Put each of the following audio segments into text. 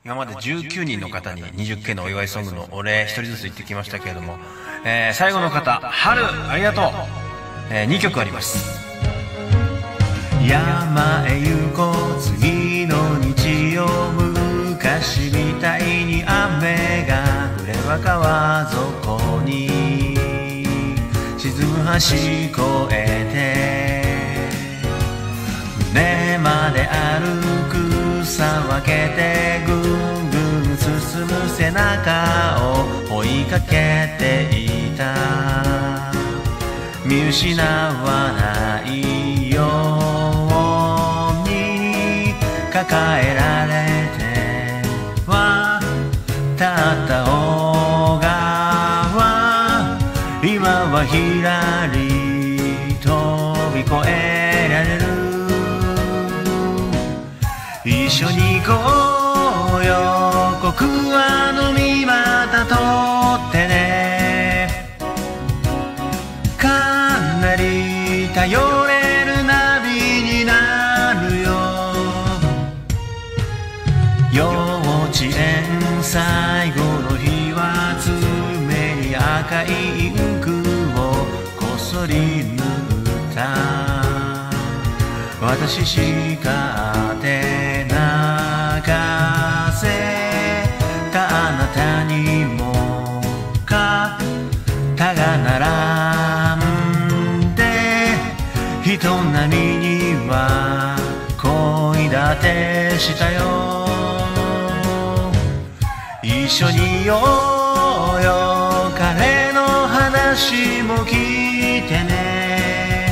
今まで19人の方に 20K のお祝いソングのお礼1人ずつ言ってきましたけれども、最後の方、春、ありがとう。2曲あります。山へ行こう次の日曜、昔みたいに雨が降れば川底に沈む橋越えて、胸まで歩くさ分けてぐんぐん進む背中を追いかけていた。見失わないように抱えられては立った小川、今はひらり飛び越えられる。一緒に行こうよ、コクワの実また取ってね。かなり頼れるナビになるよ。幼稚園最後の日は爪に赤いインクをこっそり塗った。私しか当て泣かせたあなたにも肩が並んで、人並みには恋立てしたよ。一緒にいようよ、彼の話も聞いてね。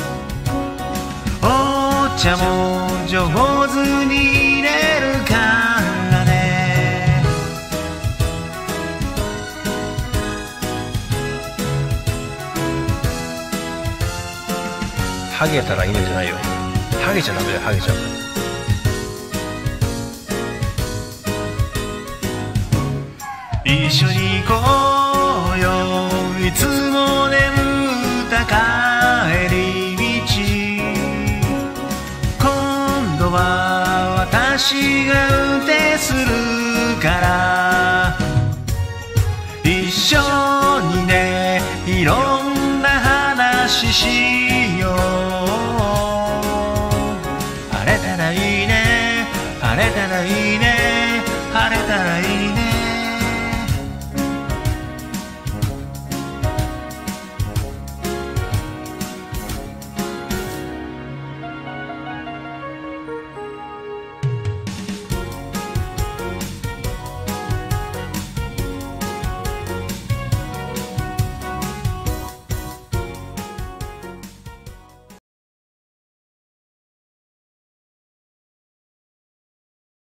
お茶も上手に入れるからね。ハゲたらいいねじゃないよ。ハゲちゃダメだよ、ハゲちゃう。一緒に行こうよ、いつも眠った帰り道。今度は私が運転するから、一緒にね、いろんな話しよう。晴れたらいいね、晴れたらいいね。